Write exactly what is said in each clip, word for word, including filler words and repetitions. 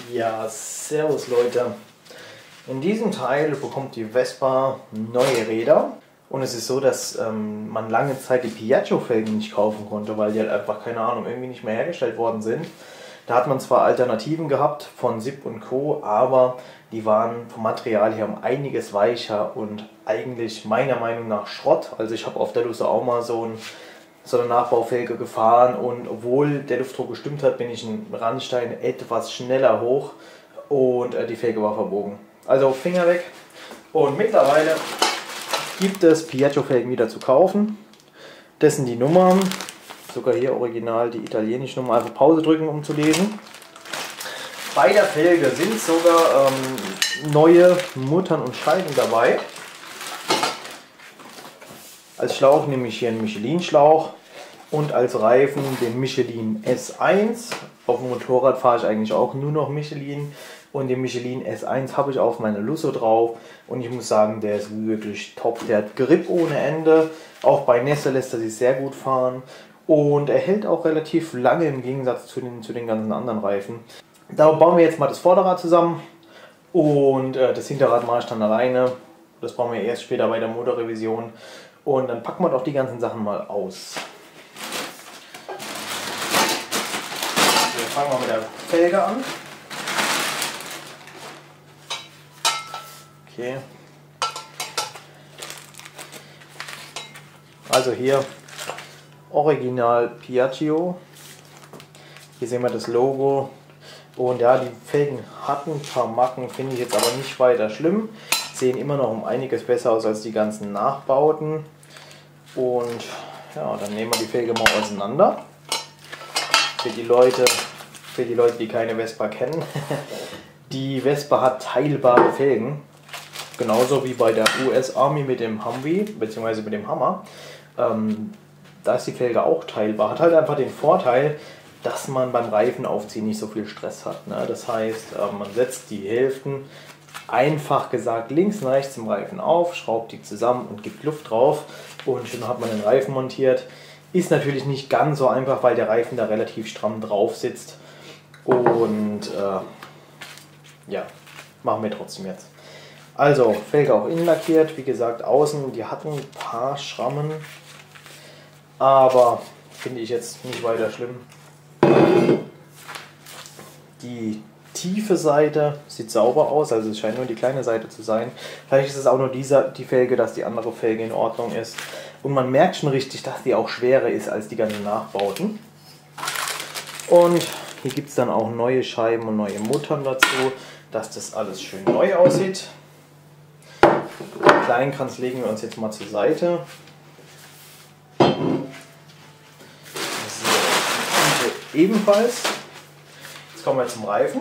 Ja, servus Leute. In diesem Teil bekommt die Vespa neue Räder. Und es ist so, dass ähm, man lange Zeit die Piaggio-Felgen nicht kaufen konnte, weil die halt einfach, keine Ahnung, irgendwie nicht mehr hergestellt worden sind. Da hat man zwar Alternativen gehabt von Sipp und Co., aber die waren vom Material her um einiges weicher und eigentlich meiner Meinung nach Schrott. Also ich habe auf der Lusso auch mal so, ein, so eine Nachbaufelge gefahren und obwohl der Luftdruck gestimmt hat, bin ich einen Randstein etwas schneller hoch und äh, die Felge war verbogen. Also Finger weg. Und mittlerweile gibt es Piaggio-Felgen wieder zu kaufen. Das sind die Nummern. Sogar hier original die italienische Nummer. Also Pause drücken, um zu lesen. Bei der Felge sind sogar ähm, neue Muttern und Scheiben dabei. Als Schlauch nehme ich hier einen Michelin-Schlauch und als Reifen den Michelin S eins. Auf dem Motorrad fahre ich eigentlich auch nur noch Michelin. Und den Michelin S eins habe ich auf meine Lusso drauf. Und ich muss sagen, der ist wirklich top. Der hat Grip ohne Ende. Auch bei Nässe lässt er sich sehr gut fahren. Und er hält auch relativ lange im Gegensatz zu den, zu den ganzen anderen Reifen. Da bauen wir jetzt mal das Vorderrad zusammen. Und äh, das Hinterrad mache ich dann alleine. Das brauchen wir erst später bei der Motorrevision. Und dann packen wir doch die ganzen Sachen mal aus. Wir fangen mal mit der Felge an. Okay. Also hier Original Piaggio. Hier sehen wir das Logo. Und ja, die Felgen hatten ein paar Macken, finde ich jetzt aber nicht weiter schlimm. Sehen immer noch um einiges besser aus als die ganzen Nachbauten. Und ja, dann nehmen wir die Felge mal auseinander. Für die Leute, für die Leute, die keine Vespa kennen. Die Vespa hat teilbare Felgen. Genauso wie bei der U S Army mit dem Humvee, bzw. mit dem Hammer. Ähm, da ist die Felge auch teilbar. Hat halt einfach den Vorteil, dass man beim Reifenaufziehen nicht so viel Stress hat. Ne? Das heißt, äh, man setzt die Hälften, einfach gesagt, links und rechts im Reifen auf, schraubt die zusammen und gibt Luft drauf. Und schon hat man den Reifen montiert. Ist natürlich nicht ganz so einfach, weil der Reifen da relativ stramm drauf sitzt. Und äh, ja, machen wir trotzdem jetzt. Also, Felge auch innen lackiert, wie gesagt, außen, die hatten ein paar Schrammen, aber finde ich jetzt nicht weiter schlimm. Die tiefe Seite sieht sauber aus, also es scheint nur die kleine Seite zu sein. Vielleicht ist es auch nur dieser, die Felge, dass die andere Felge in Ordnung ist. Und man merkt schon richtig, dass die auch schwerer ist als die ganzen Nachbauten. Und hier gibt es dann auch neue Scheiben und neue Muttern dazu, dass das alles schön neu aussieht. Den Kleinkranz legen wir uns jetzt mal zur Seite. So, ebenfalls. Jetzt kommen wir zum Reifen.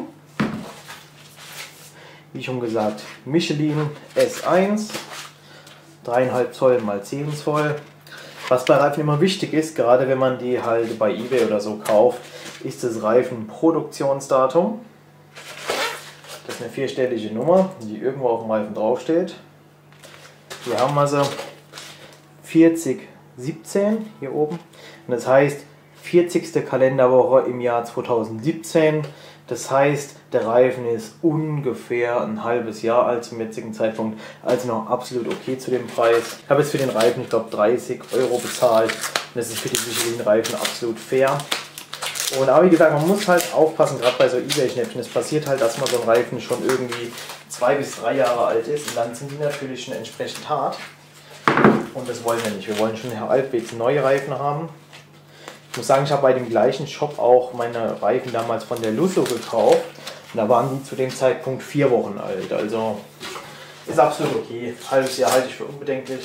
Wie schon gesagt, Michelin S eins, drei Komma fünf Zoll mal zehn Zoll. Was bei Reifen immer wichtig ist, gerade wenn man die halt bei eBay oder so kauft, ist das Reifenproduktionsdatum. Das ist eine vierstellige Nummer, die irgendwo auf dem Reifen draufsteht. Hier haben wir sie vierzig siebzehn hier oben. Und das heißt vierzigste Kalenderwoche im Jahr zweitausendsiebzehn. Das heißt, der Reifen ist ungefähr ein halbes Jahr alt zum jetzigen Zeitpunkt. Also noch absolut okay zu dem Preis. Ich habe jetzt für den Reifen, ich glaube, dreißig Euro bezahlt. Und das ist für die Michelin-Reifen absolut fair. Und aber wie gesagt, man muss halt aufpassen, gerade bei so eBay-Schnäppchen. Es passiert halt, dass man so ein Reifen schon irgendwie zwei bis drei Jahre alt ist. Und dann sind die natürlich schon entsprechend hart. Und das wollen wir nicht. Wir wollen schon halbwegs neue Reifen haben. Ich muss sagen, ich habe bei dem gleichen Shop auch meine Reifen damals von der Lusso gekauft. Und da waren die zu dem Zeitpunkt vier Wochen alt. Also ist absolut okay. Ein halbes Jahr halte ich für unbedenklich.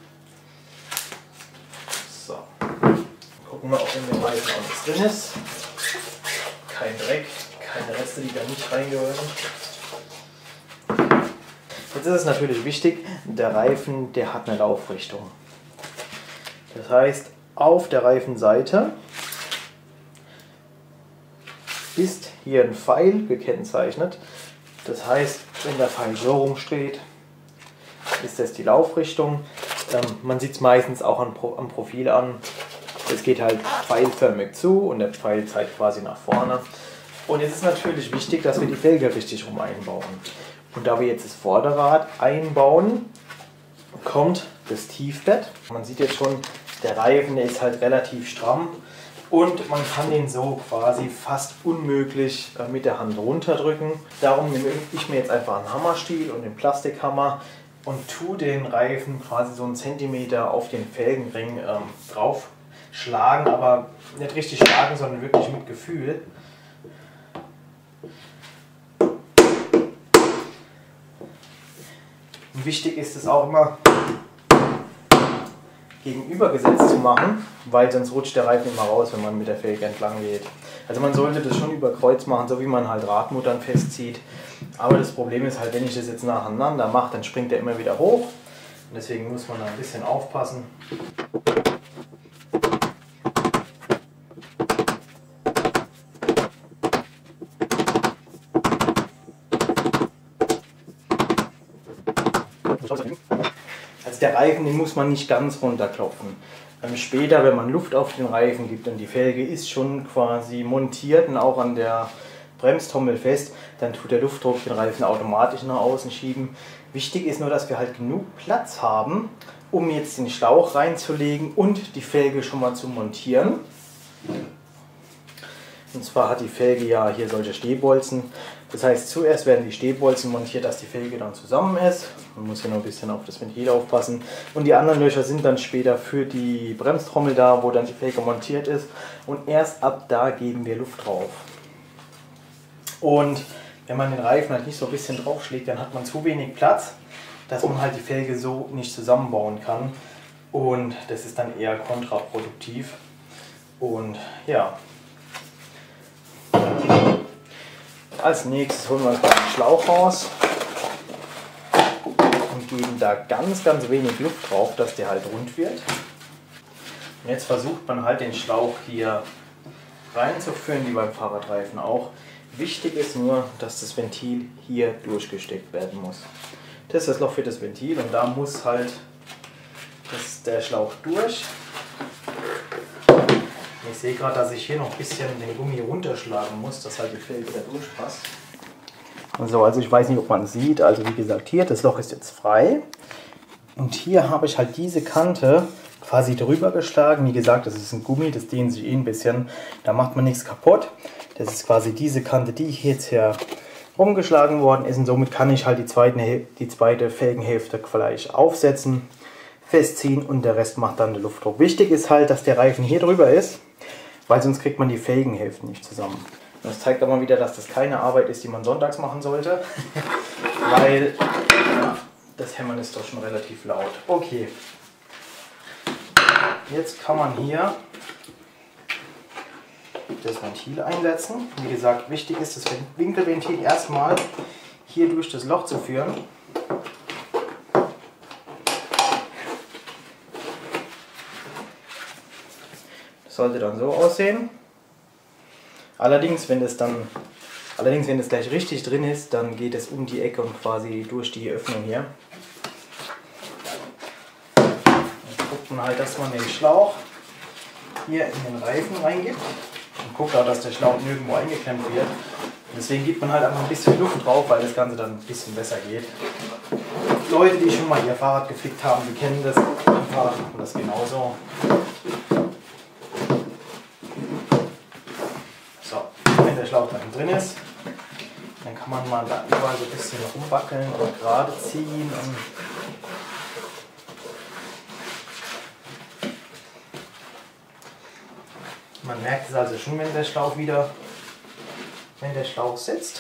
So. Gucken wir, ob in dem Reifen alles drin ist. Kein Dreck, keine Reste, die da nicht reingehören. Jetzt ist es natürlich wichtig, der Reifen, der hat eine Laufrichtung. Das heißt, auf der Reifenseite ist hier ein Pfeil gekennzeichnet. Das heißt, wenn der Pfeil so rumsteht, ist das die Laufrichtung. Ähm, man sieht es meistens auch am, Pro am Profil an. Es geht halt pfeilförmig zu und der Pfeil zeigt quasi nach vorne. Und jetzt ist natürlich wichtig, dass wir die Felge richtig rum einbauen. Und da wir jetzt das Vorderrad einbauen, kommt das Tiefbett. Man sieht jetzt schon, der Reifen, der ist halt relativ stramm und man kann den so quasi fast unmöglich mit der Hand runterdrücken. Darum nehme ich mir jetzt einfach einen Hammerstiel und den Plastikhammer und tue den Reifen quasi so einen Zentimeter auf den Felgenring ähm, drauf schlagen, aber nicht richtig schlagen, sondern wirklich mit Gefühl. Und wichtig ist es auch immer, gegenübergesetzt zu machen, weil sonst rutscht der Reifen immer raus, wenn man mit der Felge entlang geht. Also man sollte das schon über Kreuz machen, so wie man halt Radmuttern festzieht. Aber das Problem ist halt, wenn ich das jetzt nacheinander mache, dann springt er immer wieder hoch. Und deswegen muss man da ein bisschen aufpassen. Also der Reifen, den muss man nicht ganz runterklopfen. Ähm, später, wenn man Luft auf den Reifen gibt und die Felge ist schon quasi montiert und auch an der Bremstrommel fest, dann tut der Luftdruck den Reifen automatisch nach außen schieben. Wichtig ist nur, dass wir halt genug Platz haben, um jetzt den Schlauch reinzulegen und die Felge schon mal zu montieren. Und zwar hat die Felge ja hier solche Stehbolzen. Das heißt, zuerst werden die Stehbolzen montiert, dass die Felge dann zusammen ist. Man muss hier noch ein bisschen auf das Ventil aufpassen. Und die anderen Löcher sind dann später für die Bremstrommel da, wo dann die Felge montiert ist. Und erst ab da geben wir Luft drauf. Und wenn man den Reifen halt nicht so ein bisschen draufschlägt, dann hat man zu wenig Platz, dass man halt die Felge so nicht zusammenbauen kann. Und das ist dann eher kontraproduktiv. Und ja. Als nächstes holen wir uns den Schlauch raus und geben da ganz, ganz wenig Luft drauf, dass der halt rund wird. Und jetzt versucht man halt den Schlauch hier reinzuführen, wie beim Fahrradreifen auch. Wichtig ist nur, dass das Ventil hier durchgesteckt werden muss. Das ist das Loch für das Ventil und da muss halt das, der Schlauch durch. Ich sehe gerade, dass ich hier noch ein bisschen den Gummi runterschlagen muss, dass halt die Felge da durchpasst. Also, also ich weiß nicht, ob man es sieht. Also wie gesagt, hier, das Loch ist jetzt frei. Und hier habe ich halt diese Kante quasi drüber geschlagen. Wie gesagt, das ist ein Gummi, das dehnt sich eh ein bisschen. Da macht man nichts kaputt. Das ist quasi diese Kante, die hier jetzt hier rumgeschlagen worden ist. Und somit kann ich halt die zweite, die zweite Felgenhälfte gleich aufsetzen, festziehen und der Rest macht dann den Luftdruck. Wichtig ist halt, dass der Reifen hier drüber ist, weil sonst kriegt man die Felgenhälften nicht zusammen. Das zeigt aber wieder, dass das keine Arbeit ist, die man sonntags machen sollte, weil ja, das Hämmern ist doch schon relativ laut. Okay, jetzt kann man hier das Ventil einsetzen. Wie gesagt, wichtig ist, das Winkelventil erstmal hier durch das Loch zu führen. Sollte dann so aussehen. Allerdings, wenn das dann, allerdings, wenn das gleich richtig drin ist, dann geht es um die Ecke und quasi durch die Öffnung hier. Dann guckt man halt, dass man den Schlauch hier in den Reifen reingibt und guckt auch, dass der Schlauch nirgendwo eingeklemmt wird. Deswegen gibt man halt einfach ein bisschen Luft drauf, weil das Ganze dann ein bisschen besser geht. Leute, die schon mal ihr Fahrrad gefickt haben, die kennen das. Am Fahrrad machen das genauso. Wenn der Schlauch dann drin ist, dann kann man mal da überall so ein bisschen rumwackeln und gerade ziehen. Und man merkt es also schon, wenn der Schlauch wieder, wenn der Schlauch sitzt.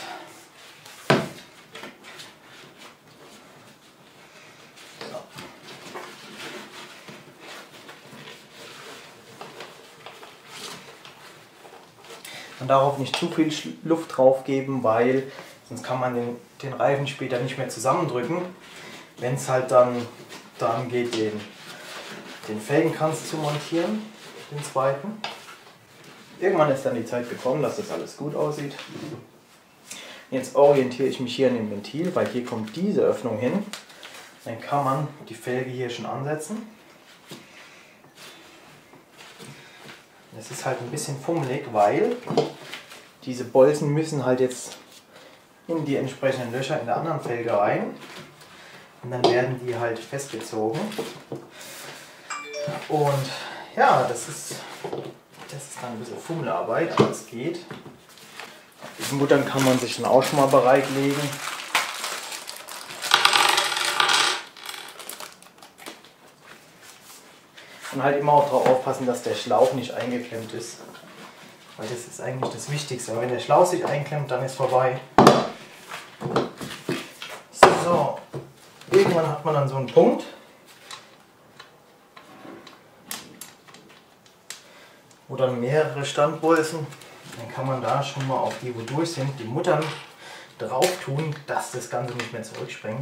Und darauf nicht zu viel Luft drauf geben, weil sonst kann man den, den Reifen später nicht mehr zusammendrücken. Wenn es halt dann darum geht, den, den Felgenkranz zu montieren, den zweiten. Irgendwann ist dann die Zeit gekommen, dass das alles gut aussieht. Jetzt orientiere ich mich hier an dem Ventil, weil hier kommt diese Öffnung hin. Dann kann man die Felge hier schon ansetzen. Das ist halt ein bisschen fummelig, weil Diese Bolzen müssen halt jetzt in die entsprechenden Löcher in der anderen Felge rein. Und dann werden die halt festgezogen. Und ja, das ist, das ist dann ein bisschen Fummelarbeit, aber es geht. Die Muttern kann man sich dann auch schon mal bereitlegen. Und halt immer auch darauf aufpassen, dass der Schlauch nicht eingeklemmt ist. Weil das ist eigentlich das Wichtigste. Aber wenn der Schlauch sich einklemmt, dann ist vorbei. So, irgendwann hat man dann so einen Punkt, wo dann mehrere Standbolzen, dann kann man da schon mal auf die, wo durch sind, die Muttern drauf tun, dass das Ganze nicht mehr zurückspringt.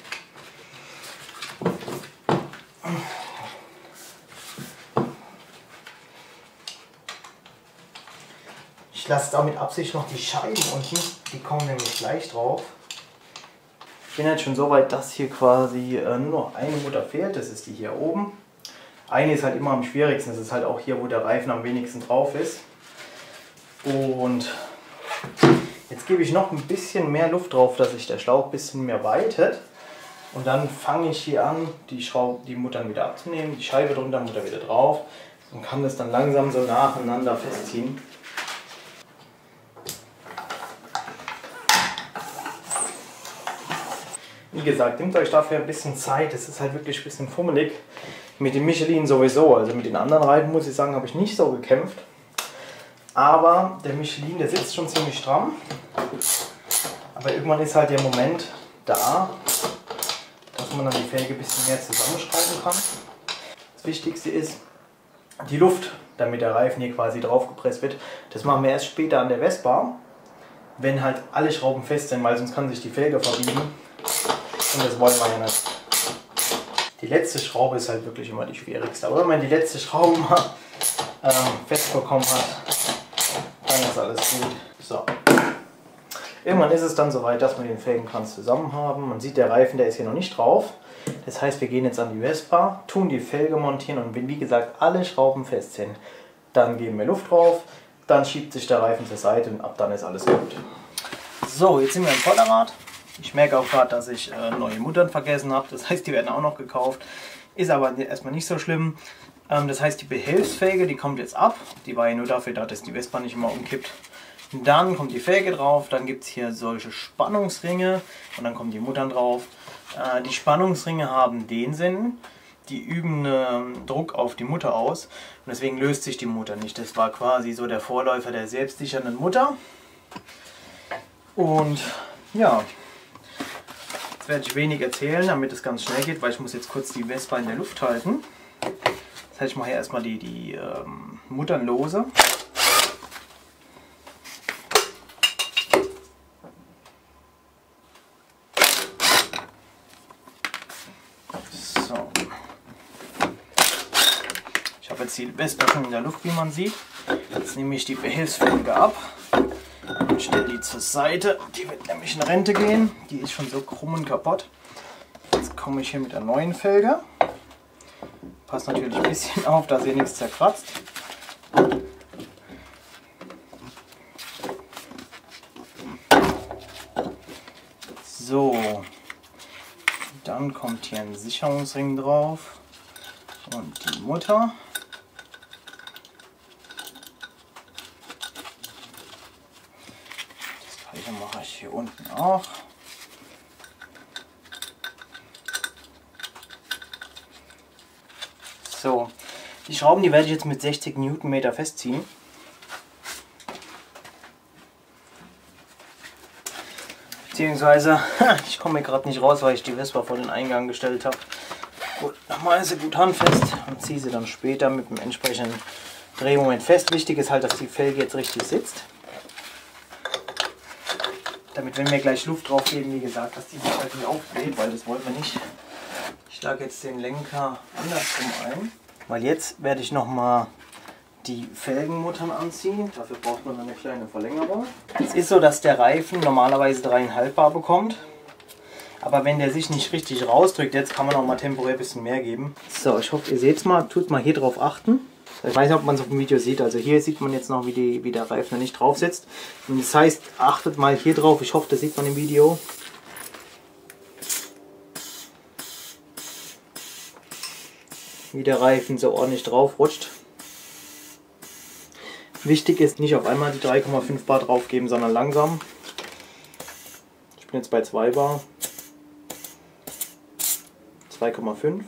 Ich lasse da mit Absicht noch die Scheiben unten, die kommen nämlich gleich drauf. Ich bin jetzt schon so weit, dass hier quasi äh, nur noch eine Mutter fehlt, das ist die hier oben. Eine ist halt immer am schwierigsten, das ist halt auch hier, wo der Reifen am wenigsten drauf ist. Und jetzt gebe ich noch ein bisschen mehr Luft drauf, dass sich der Schlauch ein bisschen mehr weitet. Und dann fange ich hier an, die, Schraub die Muttern wieder abzunehmen, die Scheibe drunter, Mutter wieder drauf und kann das dann langsam so nacheinander festziehen. Wie gesagt, nehmt euch dafür ein bisschen Zeit, es ist halt wirklich ein bisschen fummelig. Mit dem Michelin sowieso, also mit den anderen Reifen muss ich sagen, habe ich nicht so gekämpft. Aber der Michelin, der sitzt schon ziemlich stramm. Aber irgendwann ist halt der Moment da, dass man dann die Felge ein bisschen mehr zusammenschrauben kann. Das Wichtigste ist die Luft, damit der Reifen hier quasi drauf gepresst wird. Das machen wir erst später an der Vespa, wenn halt alle Schrauben fest sind, weil sonst kann sich die Felge verbiegen. Und das wollen wir ja nicht. Die letzte Schraube ist halt wirklich immer die schwierigste. Aber wenn man die letzte Schraube mal ähm, fest bekommen hat, dann ist alles gut. So. Irgendwann ist es dann soweit, dass wir den Felgenkranz zusammen haben. Man sieht, der Reifen, der ist hier noch nicht drauf. Das heißt, wir gehen jetzt an die Vespa, tun die Felge montieren und wenn, wie gesagt, alle Schrauben fest sind, dann geben wir Luft drauf, dann schiebt sich der Reifen zur Seite und ab dann ist alles gut. So, jetzt sind wir im Vorderrad. Ich merke auch gerade, dass ich äh, neue Muttern vergessen habe. Das heißt, die werden auch noch gekauft. Ist aber erstmal nicht so schlimm. Ähm, das heißt, die Behelfsfelge, die kommt jetzt ab. Die war ja nur dafür da, dass die Vespa nicht immer umkippt. Und dann kommt die Felge drauf. Dann gibt es hier solche Spannungsringe. Und dann kommen die Muttern drauf. Äh, die Spannungsringe haben den Sinn, die üben äh, Druck auf die Mutter aus. Und deswegen löst sich die Mutter nicht. Das war quasi so der Vorläufer der selbstsichernden Mutter. Und ja... Jetzt werde ich wenig erzählen, damit es ganz schnell geht, weil ich muss jetzt kurz die Vespa in der Luft halten. Das heißt, ich mache hier erstmal die, die ähm, Muttern lose. So. Ich habe jetzt die Vespa schon in der Luft, wie man sieht. Jetzt nehme ich die Behelfsfelge ab. Und stelle die zur Seite. Die wird nämlich in Rente gehen. Die ist schon so krumm und kaputt. Jetzt komme ich hier mit der neuen Felge. Passt natürlich ein bisschen auf, dass hier nichts zerkratzt. So. Dann kommt hier ein Sicherungsring drauf. Und die Mutter. Mache ich hier unten auch. So, die Schrauben, die werde ich jetzt mit sechzig Newtonmeter festziehen. Beziehungsweise, ich komme hier gerade nicht raus, weil ich die Vespa vor den Eingang gestellt habe. Gut, nochmal ist sie gut handfest und ziehe sie dann später mit dem entsprechenden Drehmoment fest. Wichtig ist halt, dass die Felge jetzt richtig sitzt. Damit, wenn wir gleich Luft drauf geben, wie gesagt, dass die sich halt nicht aufbläht, weil das wollen wir nicht. Ich schlage jetzt den Lenker andersrum ein, weil jetzt werde ich nochmal die Felgenmuttern anziehen. Dafür braucht man eine kleine Verlängerung. Es ist so, dass der Reifen normalerweise drei Komma fünf Bar bekommt. Aber wenn der sich nicht richtig rausdrückt, jetzt kann man auch mal temporär ein bisschen mehr geben. So, ich hoffe, ihr seht es mal. Tut mal hier drauf achten. Das Ich weiß nicht, ob man es auf dem Video sieht. Also hier sieht man jetzt noch, wie, die, wie der Reifen nicht drauf sitzt. Und das heißt, achtet mal hier drauf. Ich hoffe, das sieht man im Video. Wie der Reifen so ordentlich drauf rutscht. Wichtig ist, nicht auf einmal die drei Komma fünf Bar drauf geben, sondern langsam. Ich bin jetzt bei zwei Bar. zwei Komma fünf.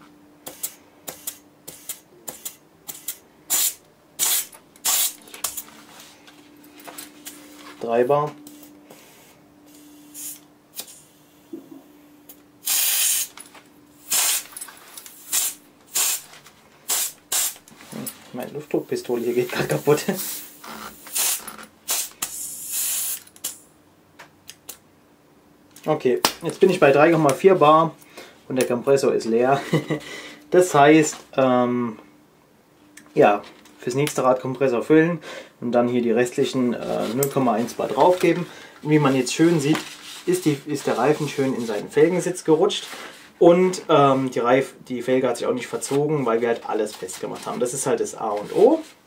drei Bar. Meine Luftdruckpistole hier geht gerade kaputt. Okay, jetzt bin ich bei drei Komma vier Bar und der Kompressor ist leer. Das heißt, ähm, ja, fürs nächste Rad Kompressor füllen und dann hier die restlichen äh, null Komma eins Bar drauf geben. Wie man jetzt schön sieht, ist, die, ist der Reifen schön in seinen Felgensitz gerutscht. Und ähm, die, Reif, die Felge hat sich auch nicht verzogen, weil wir halt alles festgemacht haben. Das ist halt das A und O.